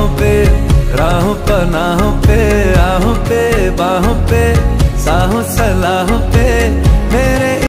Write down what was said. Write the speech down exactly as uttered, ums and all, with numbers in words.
राहों पे राहों पनाहों पे, आहों पे बाहों पे, साहों सलाहों पे।